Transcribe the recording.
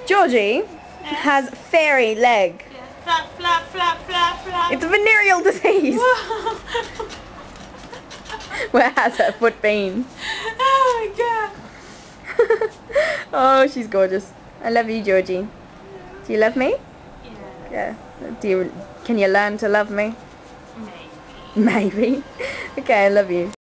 Georgie has fairy leg. Yeah. Flap, flap, flap, flap, flap. It's a venereal disease. Where has her foot been? Oh my god. Oh, she's gorgeous. I love you, Georgie. Do you love me? Yeah. Yeah. Can you learn to love me? Maybe. Maybe. Okay, I love you.